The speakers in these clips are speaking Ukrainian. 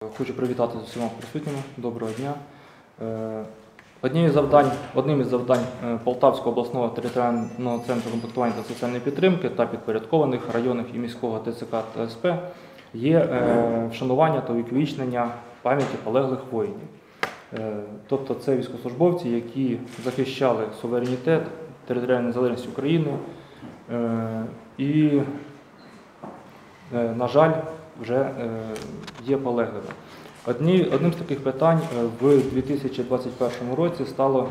Хочу привітати з усіма присутніми. Доброго дня. Одним із завдань Полтавського обласного територіального центру комплектування та соціальної підтримки та підпорядкованих районних і міського ТЦК та СП є вшанування та увіковічнення пам'яті полеглих воїнів. Тобто це військовослужбовці, які захищали суверенітет, територіальну незалежність України і, на жаль, вже є полеглими. Одним з таких питань в 2021 році стало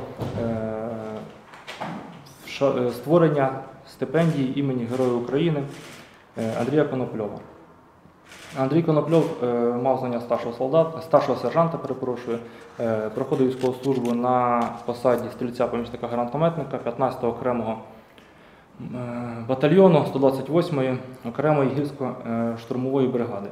створення стипендії імені Героя України Андрія Конопльова. Андрій Конопльов мав звання старшого сержанта, проходив військову службу на посаді стрільця-помічника гранатометника 15-го окремого батальйону 128-ї окремої гірсько-штурмової бригади.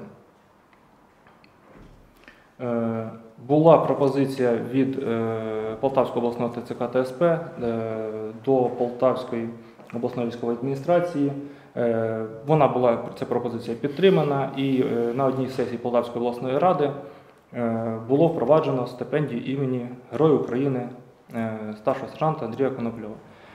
Була пропозиція від Полтавського обласного ТЦК та СП до Полтавської обласної військової адміністрації. Ця пропозиція підтримана, і на одній з сесій Полтавської обласної ради було впроваджено стипендію імені Героя України старшого сержанта Андрія Конопльова.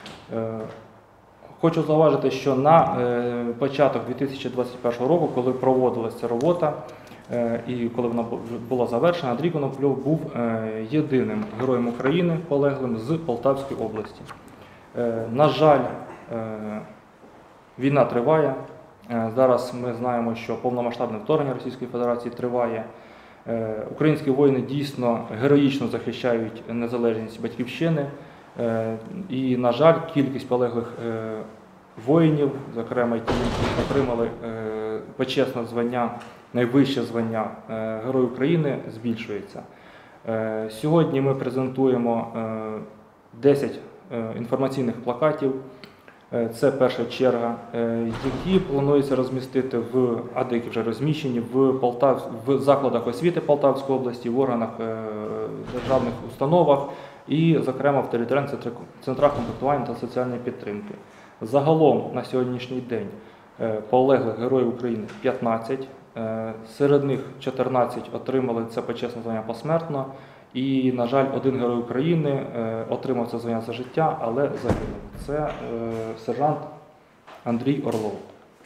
Хочу зауважити, що на початок 2021 року, коли проводилася ця робота і коли вона була завершена, Андрій Конопльов був єдиним Героєм України полеглим з Полтавської області. На жаль, війна триває. Зараз ми знаємо, що повномасштабне вторгнення Російської Федерації триває. Українські воїни дійсно героїчно захищають незалежність Батьківщини. І, на жаль, кількість полеглих воїнів, зокрема й ті, які отримали почесне звання, найвище звання Герой України, збільшується. Сьогодні ми презентуємо 10 інформаційних плакатів. Це перша черга, які планується розмістити а деякі вже розміщені в закладах освіти Полтавської області, в органах державних установах і, зокрема, в територіальних центрах комплектування та соціальної підтримки. Загалом на сьогоднішній день полеглих Героїв України 15, серед них 14 отримали це почесне звання посмертно, і, на жаль, один Герой України отримав це звання за життя, але загинув. Це сержант Андрій Орлов.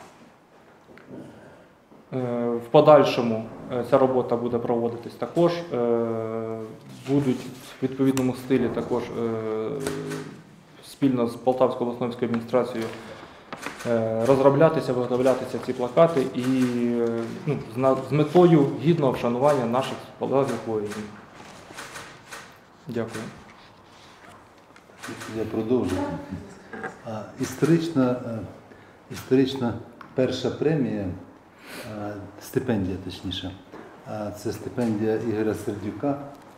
В подальшому ця робота буде проводитись також, будуть в відповідному стилі також спільно з Полтавською обласною військовою адміністрацією розроблятися, виготовлятися ці плакати і з метою гідного вшанування наших полеглих воїнів. Дякую. Я продовжу. Історична перша премія, стипендія точніше, це стипендія Ігоря Сердюка.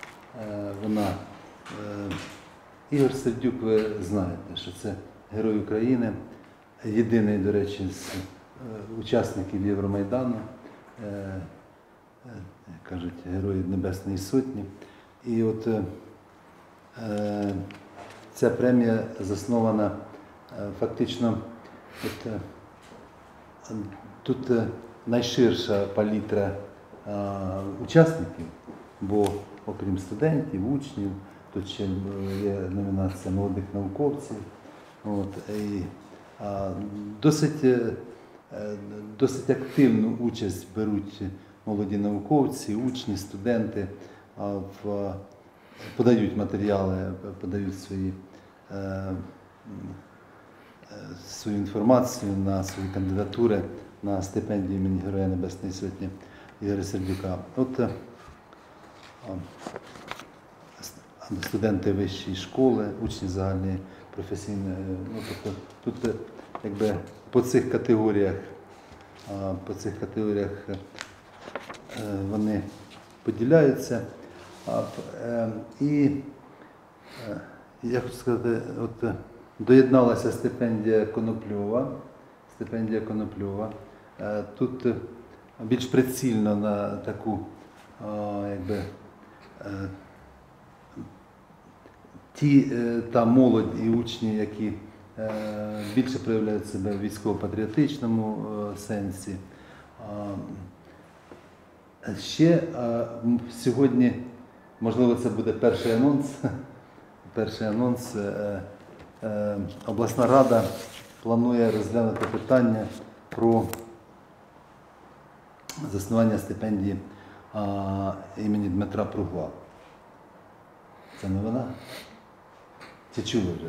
Ігор Сердюк, ви знаєте, що це Герой України, єдиний, до речі, з учасників Євромайдану, кажуть, Герой Небесної Сотні. І от ця премія заснована фактично, тут найширша палітра учасників, бо окрім студентів, учнів, тут ще є номінація молодих науковців. Досить активну участь беруть молоді науковці, учні, студенти, подають матеріали, подають свою інформацію на свої кандидатури на стипендію імені Героя Небесної Сотні Ігоря Сердюка. От студенти вищої школи, учні загальної професійної, тут якби по цих категоріях вони поділяються. І я хочу сказати, доєдналася стипендія Конопльова. Тут більш прицільно на таку, та молодь і учні, які більше проявляють себе в військово-патріотичному сенсі. Ще сьогодні, можливо, це буде перший анонс. Перший анонс. Обласна рада планує розглянути питання про заснування стипендії імені Дмитра Пругла. Це новина? Чи чули вже?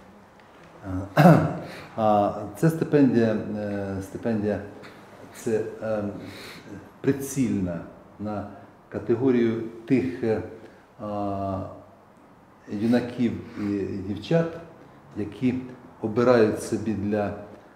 Це стипендія це прицільна на категорію тих юнаків і дівчат, які обирають собі для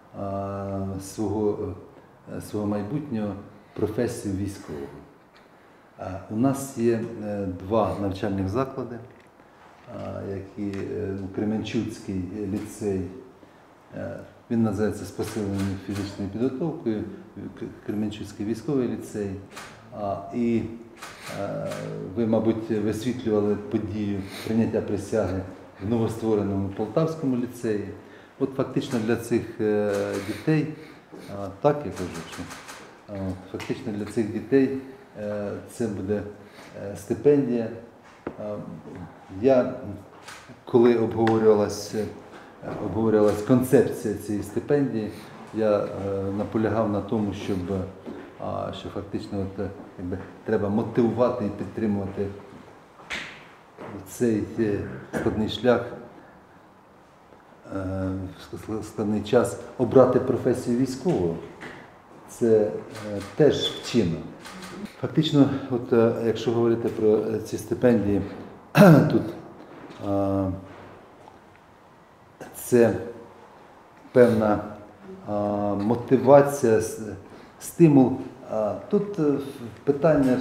свого майбутнього професію військового. У нас є два навчальних заклади, які Кременчуцький ліцей, він називається з посиленою фізичною підготовкою, Кременчуцький військовий ліцей. І ви, мабуть, висвітлювали подію прийняття присяги в новоствореному Полтавському ліцеї. От фактично для цих дітей, так я кажу, що фактично для цих дітей це буде стипендія. Коли обговорювалась концепція цієї стипендії, я наполягав на тому, що фактично треба мотивувати і підтримувати цей складний шлях, складний час обрати професію військового. Це теж вчинок. Фактично, якщо говорити про ці стипендії, тут це певна мотивація, стимул. Тут питання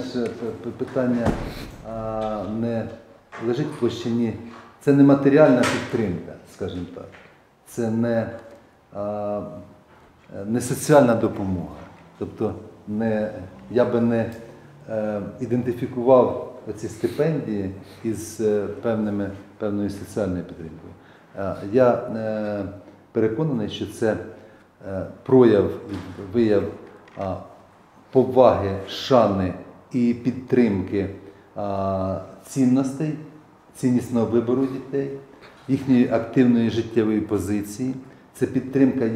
не лежить в площині, це не матеріальна підтримка, скажімо так, це не соціальна допомога. Тобто я би не ідентифікував ці стипендії із певною соціальною підтримкою. Я переконаний, що це вияв поваги, шани і підтримки цінностей, ціннісного вибору дітей, їхньої активної життєвої позиції, це підтримка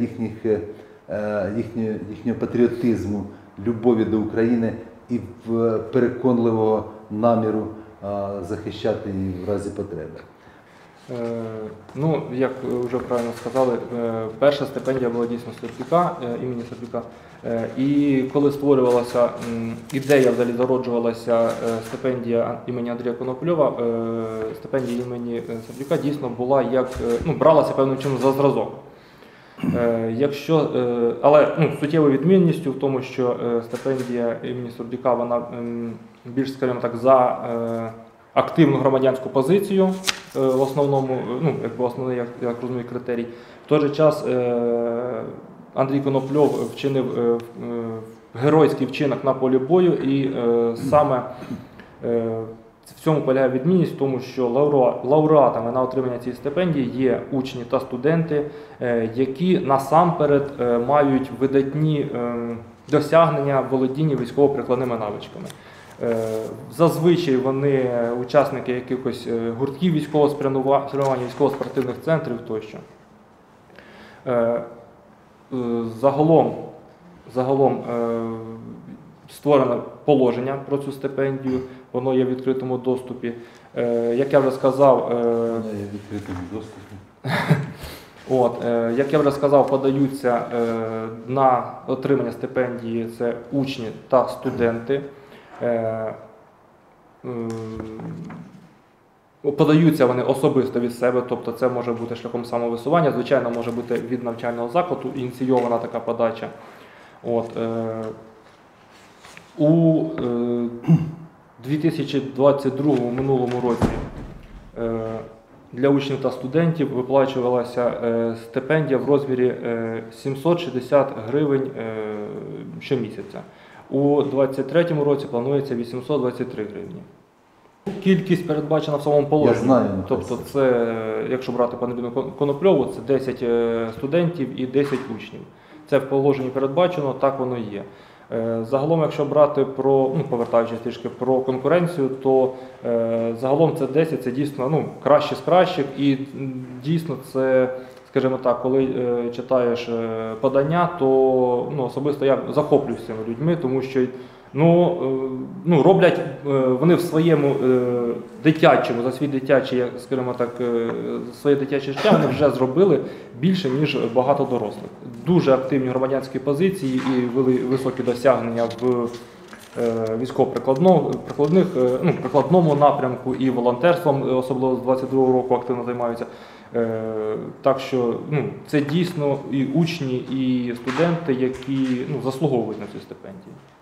їхнього патріотизму, любові до України і переконливого наміру захищати її в разі потреби. Ну, як вже правильно сказали, перша стипендія була дійсно Сердюка, імені Сердюка. І коли створювалася ідея, взагалі зароджувалася стипендія імені Андрія Конопльова, стипендія імені Сердюка дійсно була бралася певним чином за зразок. Але суттєвою відмінністю в тому, що стипендія імені Сердюка, вона більш, скажімо так, за активну громадянську позицію, в основному, основний, як розумію, критерій. В той же час Андрій Конопльов вчинив геройський вчинок на полі бою, і саме в цьому полягає відмінність, в тому що лауреатами на отримання цієї стипендії є учні та студенти, які насамперед мають видатні досягнення володіння військово-прикладними навичками. Зазвичай вони учасники якихось гуртків військового спрямування, військово-спортивних центрів тощо. Загалом створено положення про цю стипендію, воно є в відкритому доступі. Як я вже сказав, Воно є в відкритому доступі. Як я вже сказав, подаються на отримання стипендії це учні та студенти. Подаються вони особисто від себе, тобто це може бути шляхом самовисування, звичайно, може бути від навчального закладу, ініційована така подача. У 2022 минулому році для учнів та студентів виплачувалася стипендія в розмірі 760 гривень щомісяця. У 2023 році планується 823 гривні. Кількість передбачена в самому положенні. Я знаю. Тобто це, якщо брати по Андрію Конопльову, це 10 студентів і 10 учнів. Це в положенні передбачено, так воно є. Загалом, якщо брати про, повертаючись трішки про конкуренцію, то загалом це 10 це дійсно кращі з кращих, і дійсно це, скажімо так, коли читаєш подання, то особисто я захоплююся цими людьми, тому що роблять вони в своєму дитячому, за свій дитячий, скажімо так, своє дитяче життя вони вже зробили більше, ніж багато дорослих. Дуже активні громадянські позиції і високі досягнення в військово-прикладному напрямку і волонтерством, особливо з 22-го року активно займаються. Так що це дійсно і учні, і студенти, які заслуговують на цю стипендію.